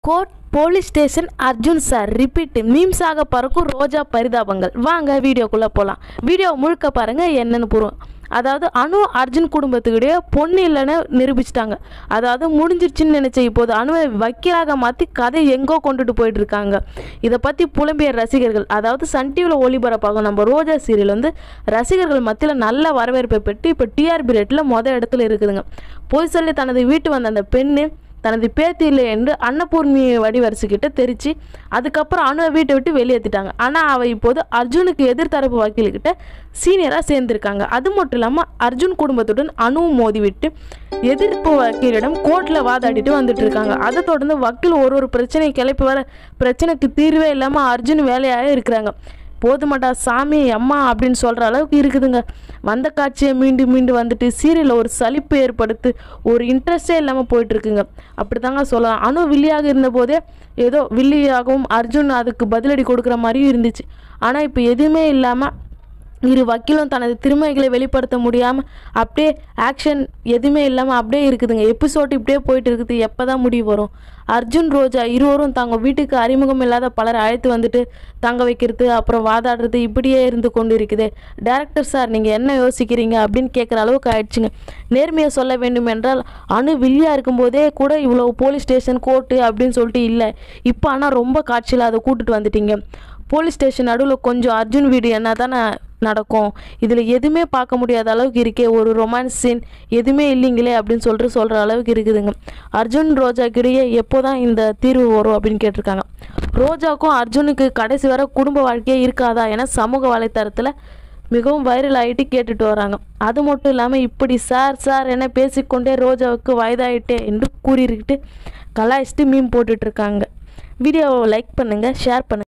Court police station Arjun sir repeat மீம்ஸாக பறக்கும் ரோஜா பரிதாபங்கள். வாங்க வீடியோக்குள்ளே போகலாம். வீடியோ முழுக்க பாருங்கள் என்னென்னு புரியும். அதாவது அனு அர்ஜுன் குடும்பத்துக்கிட்டே பொண்ணு இல்லைன்னு நிரூபிச்சிட்டாங்க. அதாவது முடிஞ்சிருச்சுன்னு நினச்ச இப்போது அணுவை வக்கீலாக மாற்றி கதை எங்கோ கொண்டுட்டு போயிட்டு இருக்காங்க. இதை பற்றி புலம்பிய ரசிகர்கள், அதாவது சன் டிவியில் ஒளிபரப்பாகும் நம்ம ரோஜா சீரியல் வந்து ரசிகர்கள் மத்தியில் நல்ல வரவேற்பை பெற்று இப்போ டிஆர்பி ரேட்டில் இடத்துல இருக்குதுங்க. பொய் சொல்லி தனது வீட்டு வந்த அந்த பெண்ணு தனது பேத்தி இல்லை என்று அன்னபூர்ணி வடிவரசுக்கிட்ட தெரிச்சு அதுக்கப்புறம் அணுவை வீட்டை விட்டு வெளியேற்றிட்டாங்க. ஆனால் அவள் இப்போது அர்ஜுனுக்கு எதிர்த்தரப்பு வக்கீல்கிட்ட சீனியராக சேர்ந்துருக்காங்க. அது மட்டும் இல்லாமல் அர்ஜுன் குடும்பத்துடன் அணுவும் மோதிவிட்டு எதிர்ப்பு வக்கீலிடம் கோர்ட்டில் வாதாடிட்டு வந்துட்டு இருக்காங்க. அதை தொடர்ந்து வக்கீல் ஒரு பிரச்சனையை கிளப்பி வர பிரச்சனைக்கு தீர்வே இல்லாமல் அர்ஜுன் வேலையாக இருக்கிறாங்க. போதுமாட்டா சாமி அம்மா அப்படின்னு சொல்கிற அளவுக்கு இருக்குதுங்க. வந்த காட்சியை மீண்டும் வந்துட்டு சீரியலில் ஒரு சலிப்பு ஏற்படுத்து ஒரு இன்ட்ரெஸ்டே இல்லாமல் போயிட்டுருக்குங்க. அப்படி தாங்க சொல்லலாம். அணு வில்லியாக இருந்தபோதே ஏதோ வில்லியாகவும் அர்ஜுன் அதுக்கு பதிலடி கொடுக்குற மாதிரியும் இருந்துச்சு. ஆனால் இப்போ எதுவுமே இல்லாமல் இரு வக்கீலும் தனது திறமைகளை வெளிப்படுத்த முடியாமல் அப்படியே ஆக்ஷன் எதுவுமே இல்லாமல் அப்படியே இருக்குதுங்க. எபிசோட் இப்படியே போயிட்டு இருக்குது. எப்போ தான் முடிவு வரும்? அர்ஜுன் ரோஜா இருவரும் தாங்க வீட்டுக்கு அறிமுகம் இல்லாத பலரை அழைத்து வந்துட்டு தங்க வைக்கிறது, அப்புறம் வாதாடுறது இப்படியே இருந்து கொண்டு இருக்குது. டைரக்டர் சார் நீங்கள் என்ன யோசிக்கிறீங்க அப்படின்னு கேட்குற அளவுக்கு ஆயிடுச்சுங்க. நேர்மையை சொல்ல வேண்டும் என்றால் அணு வில்லியாக இருக்கும்போதே கூட இவ்வளோ போலீஸ் ஸ்டேஷன் கோர்ட்டு அப்படின்னு சொல்லிட்டு இல்லை. இப்போ ஆனால் ரொம்ப காட்சியில் அதை கூட்டிட்டு வந்துட்டீங்க. போலீஸ் ஸ்டேஷன் நடுவில் கொஞ்சம் அர்ஜுன் வீடு என்ன தானே நடக்கும், இதில் எதுவுமே பார்க்க முடியாத அளவுக்கு இருக்கே, ஒரு ரொமான்ஸ் சீன் எதுவுமே இல்லைங்களே அப்படின்னு சொல்கிற அளவுக்கு இருக்குதுங்க. அர்ஜுன் ரோஜாக்கிடையே எப்போ தான் இந்த தீர்வு வரும் அப்படின்னு கேட்டிருக்காங்க. ரோஜாவுக்கும் அர்ஜுனுக்கு கடைசி வர குடும்ப வாழ்க்கையே இருக்காதா என சமூக வலைத்தளத்தில் மிகவும் வைரல் ஆகிட்டு கேட்டுட்டு வராங்க. அது மட்டும் இல்லாமல் இப்படி சார் என பேசிக்கொண்டே ரோஜாவுக்கு வயதாயிட்டே என்று கூறிக்கிட்டு கலாய்ச்சிட்டு மீம் போட்டுட்ருக்காங்க. வீடியோவை லைக் பண்ணுங்கள், ஷேர் பண்ணுங்கள்.